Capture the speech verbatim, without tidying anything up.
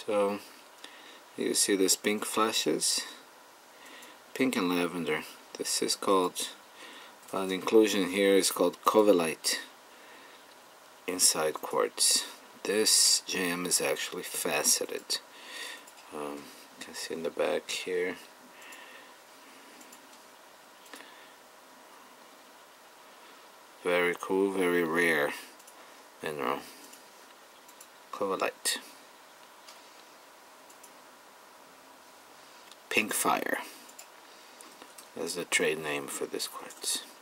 So you see this pink flashes, pink and lavender. This is called, uh, the inclusion here is called Covalite inside quartz. This gem is actually faceted. Um, you can see in the back here. Very cool, very rare mineral. Covalite. Pink Fire. That's the trade name for this quartz.